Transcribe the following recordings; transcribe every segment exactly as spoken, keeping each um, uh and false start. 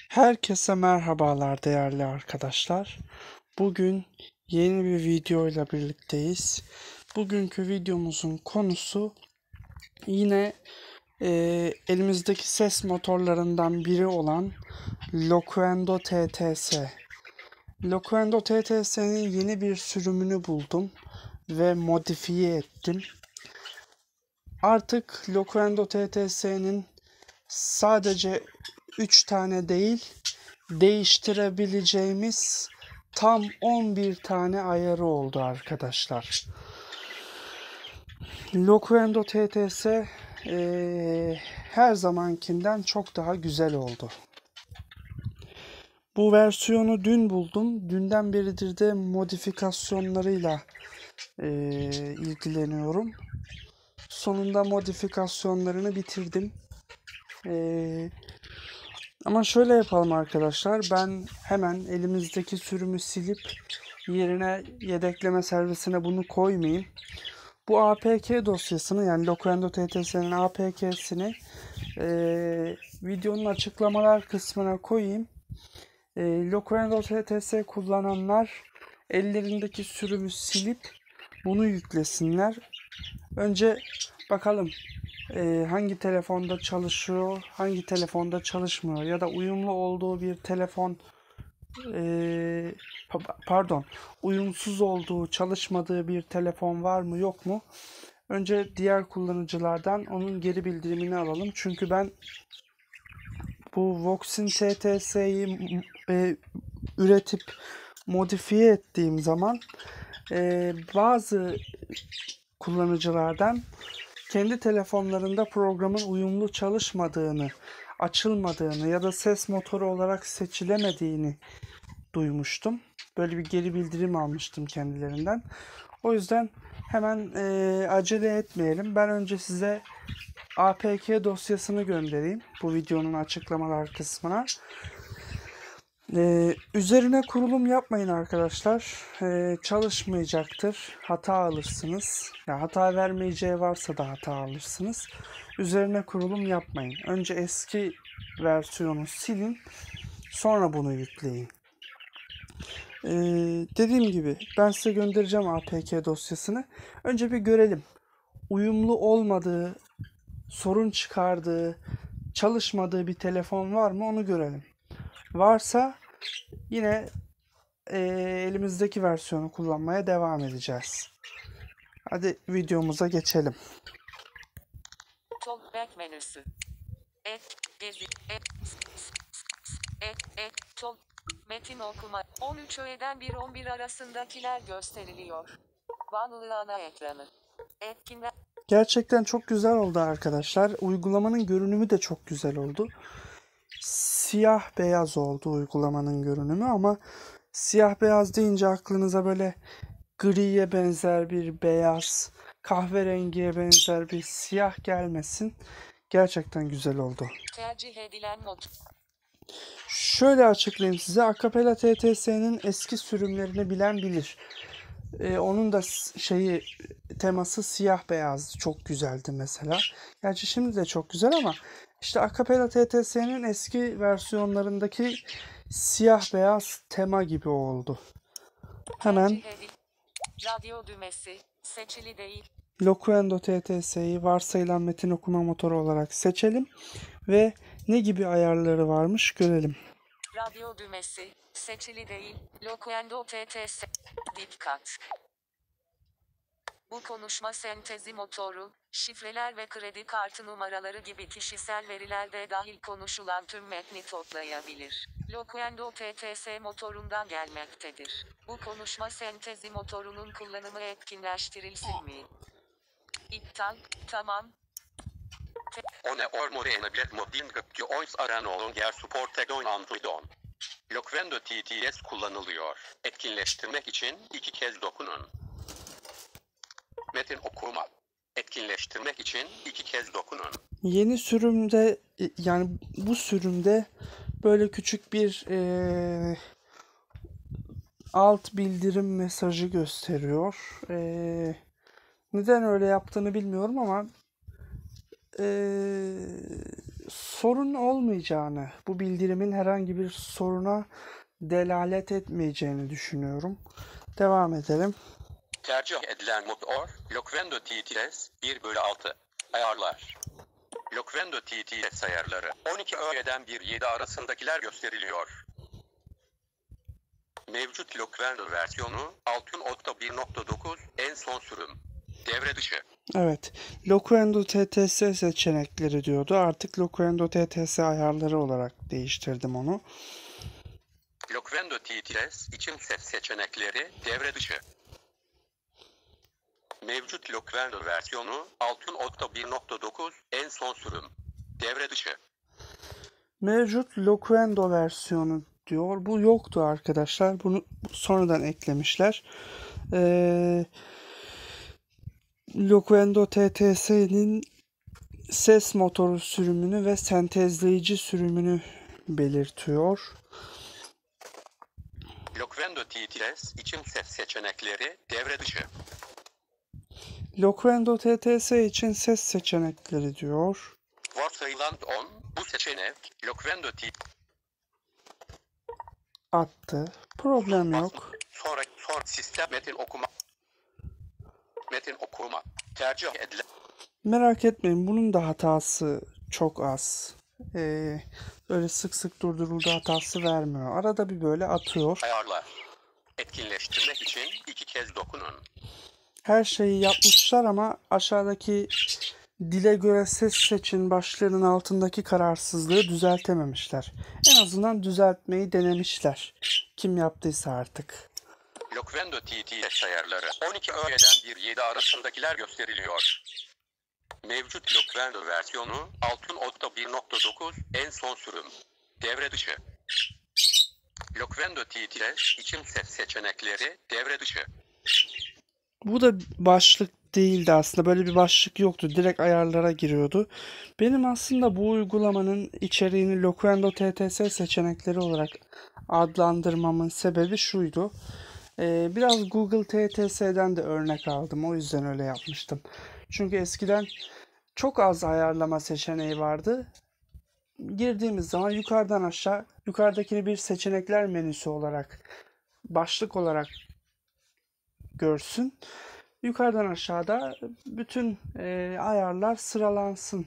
Herkese merhabalar değerli arkadaşlar. Bugün yeni bir video ile birlikteyiz. Bugünkü videomuzun konusu yine e, elimizdeki ses motorlarından biri olan Loquendo T T S. Loquendo T T S'nin yeni bir sürümünü buldum ve modifiye ettim. Artık Loquendo T T S'nin sadece üç tane değil, değiştirebileceğimiz tam on bir tane ayarı oldu arkadaşlar. Loquendo T T S ee, her zamankinden çok daha güzel oldu. Bu versiyonu dün buldum. Dünden beridir de modifikasyonlarıyla ee, ilgileniyorum. Sonunda modifikasyonlarını bitirdim. Ee, Ama şöyle yapalım arkadaşlar. Ben hemen elimizdeki sürümü silip yerine yedekleme servisine bunu koymayayım. Bu A P K dosyasını, yani Loquendo T T S'nin A P K'sini e, videonun açıklamalar kısmına koyayım. E, Loquendo T T S kullananlar ellerindeki sürümü silip bunu yüklesinler. Önce bakalım e, hangi telefonda çalışıyor, hangi telefonda çalışmıyor ya da uyumlu olduğu bir telefon e, pardon uyumsuz olduğu, çalışmadığı bir telefon var mı yok mu? Önce diğer kullanıcılardan onun geri bildirimini alalım. Çünkü ben bu Voxin T T S'yi e, üretip modifiye ettiğim zaman e, bazı kullanıcılardan kendi telefonlarında programın uyumlu çalışmadığını, açılmadığını ya da ses motoru olarak seçilemediğini duymuştum. Böyle bir geri bildirim almıştım kendilerinden. O yüzden hemen e, acele etmeyelim. Ben önce size A P K dosyasını göndereyim bu videonun açıklamalar kısmına. Ee, üzerine kurulum yapmayın arkadaşlar. Ee, çalışmayacaktır. Hata alırsınız. Ya hata vermeyeceği varsa da hata alırsınız. Üzerine kurulum yapmayın. Önce eski versiyonu silin. Sonra bunu yükleyin. Ee, dediğim gibi ben size göndereceğim A P K dosyasını. Önce bir görelim. Uyumlu olmadığı, sorun çıkardığı, çalışmadığı bir telefon var mı onu görelim. Varsa yine e, elimizdeki versiyonu kullanmaya devam edeceğiz. Hadi videomuza geçelim. Talkback menüsü. Ek, gezi, ek, ek, ek, talk, metin okuma. on üç öğeden bir on bir arasındakiler gösteriliyor. Banlı ana ekranı. Etkinler. Gerçekten çok güzel oldu arkadaşlar. Uygulamanın görünümü de çok güzel oldu. Siyah beyaz oldu uygulamanın görünümü ama siyah beyaz deyince aklınıza böyle griye benzer bir beyaz, kahverengiye benzer bir siyah gelmesin. Gerçekten güzel oldu. Tercih edilen mod. Şöyle açıklayayım size. Acapella T T S'nin eski sürümlerini bilen bilir. Ee, onun da şeyi teması siyah beyaz, çok güzeldi mesela. Gerçi şimdi de çok güzel ama işte Acapella T T S'nin eski versiyonlarındaki siyah beyaz tema gibi oldu. Hemen radyo düğmesi seçili değil. Loquendo T T S'yi varsayılan metin okuma motoru olarak seçelim ve ne gibi ayarları varmış görelim. Radyo düğmesi seçili değil. Loquendo T T S. Dikkat. Bu konuşma sentezi motoru, şifreler ve kredi kartı numaraları gibi kişisel veriler de dahil konuşulan tüm metni toplayabilir. Loquendo T T S motorundan gelmektedir. Bu konuşma sentezi motorunun kullanımı etkinleştirilsin mi? İptal, tamam. One ormore enabler modding ki oys aran ger supported on Androidon. Loquendo T T S kullanılıyor. Etkinleştirmek için iki kez dokunun. Metin okuma. Etkinleştirmek için iki kez dokunun. Yeni sürümde, yani bu sürümde böyle küçük bir e, alt bildirim mesajı gösteriyor. E, neden öyle yaptığını bilmiyorum ama e, sorun olmayacağını, bu bildirimin herhangi bir soruna delalet etmeyeceğini düşünüyorum. Devam edelim. Tercih edilen motor Loquendo T T S bir bölü altı. Ayarlar. Loquendo T T S ayarları. on iki öğeden bir yedi arasındakiler gösteriliyor. Mevcut Loquendo versiyonu altı nokta bir nokta dokuz en son sürüm. Devre dışı. Evet, Loquendo T T S seçenekleri diyordu. Artık Loquendo T T S ayarları olarak değiştirdim onu. Loquendo T T S için ses seçenekleri devre dışı. Mevcut Loquendo versiyonu altı nokta bir nokta dokuz en son sürüm. Devre dışı. Mevcut Loquendo versiyonu diyor. Bu yoktu arkadaşlar. Bunu sonradan eklemişler. Ee, Loquendo T T S'nin ses motoru sürümünü ve sentezleyici sürümünü belirtiyor. Loquendo T T S için ses seçenekleri devre dışı. Loquendo T T S için ses seçenekleri diyor. Varsayılan on bu seçenek Loquendo T Attı. Problem yok. Sonra, sonra sistem metin okuma. Metin okuma. Tercih edilen Merak etmeyin, bunun da hatası çok az. Ee, böyle sık sık durduruldu hatası vermiyor. Arada bir böyle atıyor. ayarlar. Etkinleştirmek için iki kez dokunun. Her şeyi yapmışlar ama aşağıdaki dile göre ses seçin başlığının altındaki kararsızlığı düzeltememişler. En azından düzeltmeyi denemişler. Kim yaptıysa artık. Loquendo T T S ayarları. on iki öğeden bir yedi arasındakiler gösteriliyor. Mevcut Loquendo versiyonu altı nokta bir nokta dokuz en son sürüm. Devre dışı. Loquendo T T S için ses seçenekleri devre dışı. Bu da başlık değildi aslında. Böyle bir başlık yoktu. Direkt ayarlara giriyordu. Benim aslında bu uygulamanın içeriğini Loquendo T T S seçenekleri olarak adlandırmamın sebebi şuydu. Ee, biraz Google T T S'den de örnek aldım. O yüzden öyle yapmıştım. Çünkü eskiden çok az ayarlama seçeneği vardı. Girdiğimiz zaman yukarıdan aşağı, yukarıdakini bir seçenekler menüsü olarak, başlık olarak görsün. Yukarıdan aşağıda bütün e, ayarlar sıralansın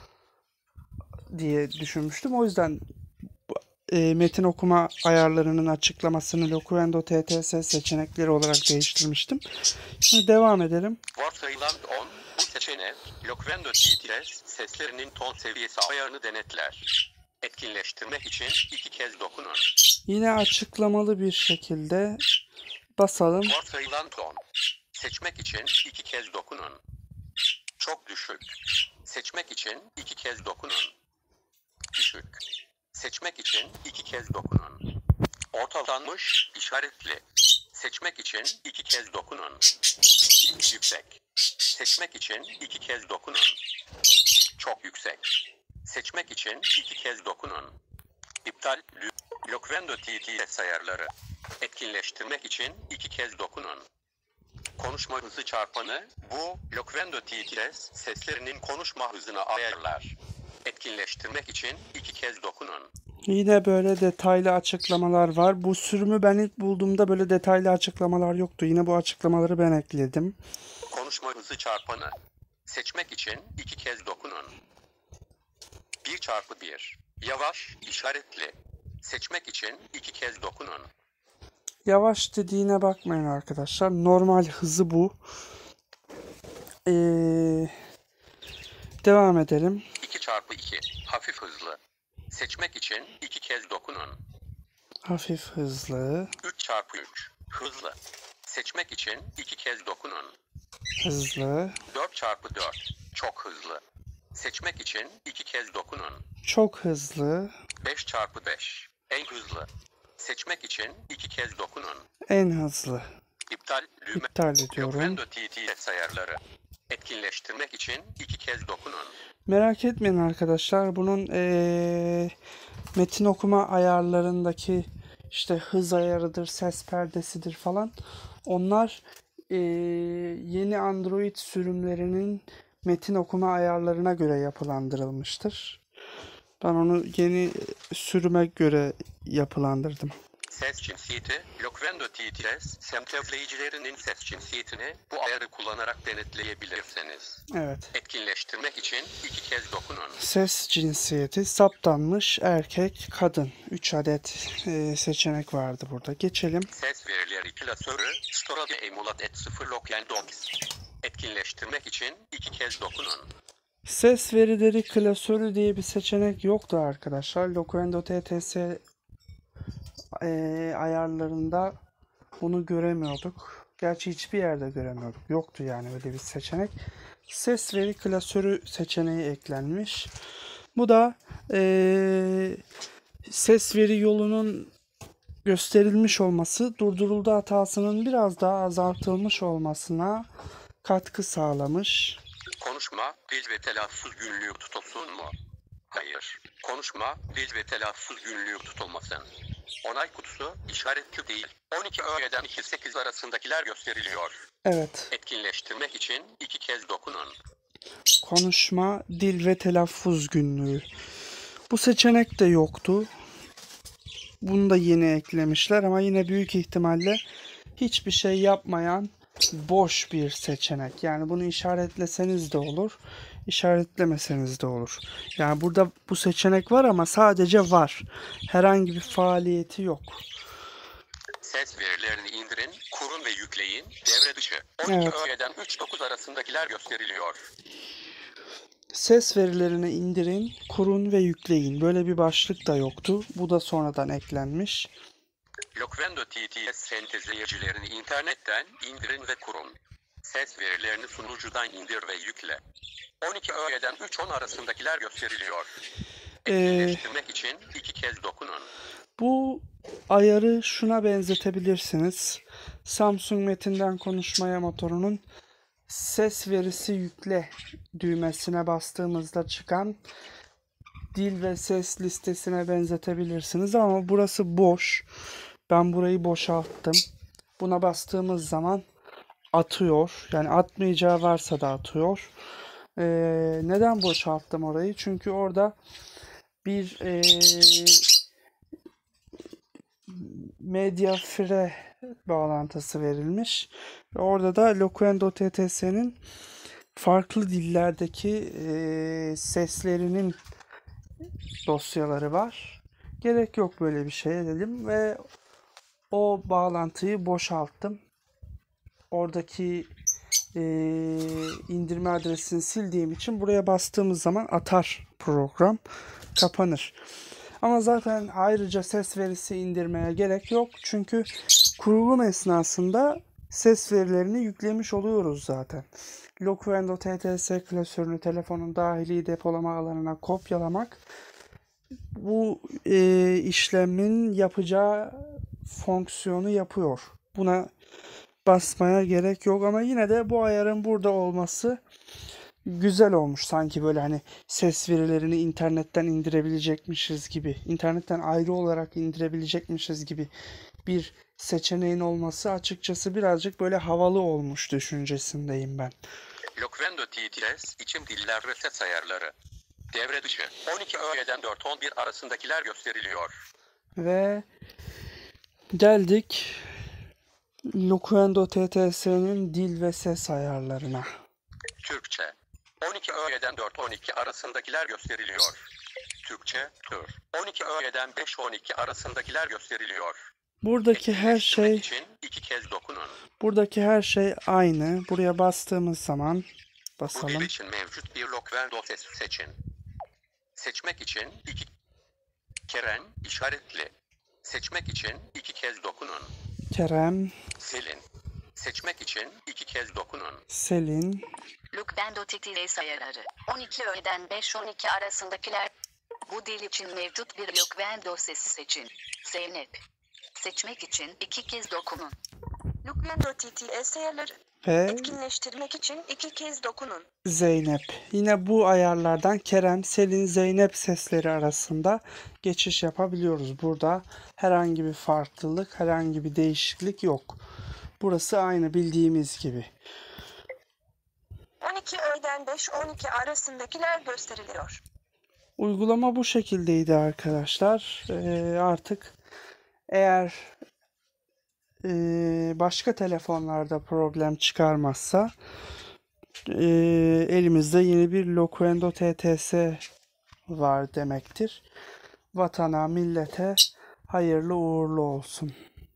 diye düşünmüştüm. O yüzden e, metin okuma ayarlarının açıklamasını Loquendo T T S seçenekleri olarak değiştirmiştim. Şimdi devam edelim. Varsayılan on bu seçenek Loquendo T T S seslerinin ton seviyesi ayarını denetler. Etkinleştirmek için iki kez dokunun. Yine açıklamalı bir şekilde basalım. Varsayılan ton. Seçmek için iki kez dokunun. Çok düşük. Seçmek için iki kez dokunun. Düşük. Seçmek için iki kez dokunun. Ortalanmış işaretli. Seçmek için iki kez dokunun. Yüksek. Seçmek için iki kez dokunun. Çok yüksek. Seçmek için iki kez dokunun. İptal. Loquendo T T S ayarları. Etkinleştirmek için iki kez dokunun. Konuşma hızı çarpanı, bu Loquendo T T S seslerinin konuşma hızını ayarlar. Etkinleştirmek için iki kez dokunun. Yine böyle detaylı açıklamalar var. Bu sürümü ben ilk bulduğumda böyle detaylı açıklamalar yoktu. Yine bu açıklamaları ben ekledim. Konuşma hızı çarpanı. Seçmek için iki kez dokunun. bir çarpı bir. Yavaş, işaretli. Seçmek için iki kez dokunun. Yavaş dediğine bakmayın arkadaşlar. Normal hızı bu. Ee, devam edelim. iki çarpı iki. Hafif hızlı. Seçmek için iki kez dokunun. Hafif hızlı. üç çarpı üç. Hızlı. Seçmek için iki kez dokunun. Hızlı. dört çarpı dört. Çok hızlı. Seçmek için iki kez dokunun. Çok hızlı. beş çarpı beş. En hızlı. Seçmek için iki kez dokunun. En hızlı. İptal. Düğme. İptal ediyorum. Loquendo T T S ayarları. Etkinleştirmek için iki kez dokunun. Merak etmeyin arkadaşlar. Bunun ee, metin okuma ayarlarındaki işte hız ayarıdır, ses perdesidir falan. Onlar ee, yeni Android sürümlerinin metin okuma ayarlarına göre yapılandırılmıştır. Ben onu yeni sürüme göre yapılandırdım. Ses cinsiyeti, Loquendo T T S, sentezleyicilerinin ses cinsiyetini bu ayarı kullanarak denetleyebilirsiniz. Evet. Etkinleştirmek için iki kez dokunun. Ses cinsiyeti saptanmış erkek, kadın. üç adet e, seçenek vardı burada. Geçelim. Ses verileri klasörü, Storage Emulat et sıfır Loquendox. Etkinleştirmek için iki kez dokunun. Ses verileri klasörü diye bir seçenek yoktu arkadaşlar. Loquendo T T S e, ayarlarında bunu göremiyorduk. Gerçi hiçbir yerde göremiyorduk. Yoktu yani öyle bir seçenek. Ses veri klasörü seçeneği eklenmiş. Bu da e, ses veri yolunun gösterilmiş olması, durduruldu hatasının biraz daha azaltılmış olmasına katkı sağlamış. Konuşma, dil ve telaffuz günlüğü tutulsun mu? Hayır. Konuşma, dil ve telaffuz günlüğü tutulmasın. Onay kutusu işaretli değil. on iki öğleden iki sekiz arasındakiler gösteriliyor. Evet. Etkinleştirmek için iki kez dokunun. Konuşma, dil ve telaffuz günlüğü. Bu seçenek de yoktu. Bunu da yeni eklemişler ama yine büyük ihtimalle hiçbir şey yapmayan boş bir seçenek. Yani bunu işaretleseniz de olur, işaretlemeseniz de olur. Yani burada bu seçenek var ama sadece var. Herhangi bir faaliyeti yok. Ses verilerini indirin, kurun ve yükleyin. Devre dışı. on iki Evet. öğleden üç dokuz arasındakiler gösteriliyor. Ses verilerini indirin, kurun ve yükleyin. Böyle bir başlık da yoktu. Bu da sonradan eklenmiş. Loquendo T T S sentezleyicilerini internetten indirin ve kurun. Ses verilerini sunucudan indir ve yükle. on iki öğleden üç on arasındakiler gösteriliyor. Ee, Etkinleştirmek için iki kez dokunun. Bu ayarı şuna benzetebilirsiniz. Samsung Metin'den konuşmaya motorunun ses verisi yükle düğmesine bastığımızda çıkan dil ve ses listesine benzetebilirsiniz ama burası boş. Ben burayı boşalttım. Buna bastığımız zaman atıyor. Yani atmayacağı varsa da atıyor. Ee, neden boşalttım orayı? Çünkü orada bir ee, MediaFire bağlantısı verilmiş. Ve orada da Loquendo T T S'nin farklı dillerdeki e, seslerinin dosyaları var. Gerek yok böyle bir şeye dedim ve o bağlantıyı boşalttım. Oradaki e, indirme adresini sildiğim için buraya bastığımız zaman atar program, kapanır. Ama zaten ayrıca ses verisi indirmeye gerek yok. Çünkü kurulum esnasında ses verilerini yüklemiş oluyoruz zaten. Loquendo T T S klasörünü telefonun dahili depolama alanına kopyalamak bu e, işlemin yapacağı fonksiyonu yapıyor. Buna basmaya gerek yok ama yine de bu ayarın burada olması güzel olmuş. Sanki böyle hani ses verilerini internetten indirebilecekmişiz gibi, internetten ayrı olarak indirebilecekmişiz gibi bir seçeneğin olması açıkçası birazcık böyle havalı olmuş düşüncesindeyim ben. Loquendo T T S içim diller ve ses ayarları. Devre dışı. on iki öğleden dört on bir arasındakiler gösteriliyor. Ve geldik Loquendo T T S'nin dil ve ses ayarlarına. Türkçe. on iki öğleden dört on iki arasındakiler gösteriliyor. Türkçe, tür. on iki öğleden beş on iki arasındakiler gösteriliyor. Buradaki her şey için iki kez dokunun. buradaki her şey aynı. Buraya bastığımız zaman Bu dil basalım. için mevcut bir Loquendo ses seçin. Seçmek için iki Kerem işaretli. Seçmek için iki kez dokunun. Kerem, Selin. Seçmek için iki kez dokunun. Selin, Loquendo T T S ayarları. on iki öğleden beş on iki arasındakiler. Bu dil için mevcut bir Loquendo sesi seçin. Zeynep. Seçmek için iki kez dokunun. Loquendo T T S ayarları. ve Etkinleştirmek için iki kez dokunun. Zeynep. Yine bu ayarlardan Kerem, Selin, Zeynep sesleri arasında geçiş yapabiliyoruz. Burada herhangi bir farklılık, herhangi bir değişiklik yok. Burası aynı bildiğimiz gibi. on iki öğleden beş on iki arasındakiler gösteriliyor. Uygulama bu şekildeydi arkadaşlar. Ee, artık eğer e, başka telefonlarda problem çıkarmazsa e, elimizde yeni bir Loquendo T T S var demektir. Vatana, millete hayırlı uğurlu olsun.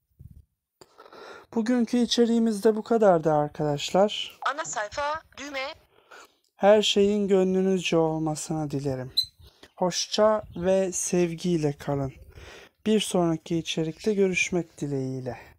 Bugünkü içeriğimiz de bu kadardı arkadaşlar. Ana sayfa, düğme. Her şeyin gönlünüzce olmasını dilerim. Hoşça ve sevgiyle kalın. Bir sonraki içerikte görüşmek dileğiyle.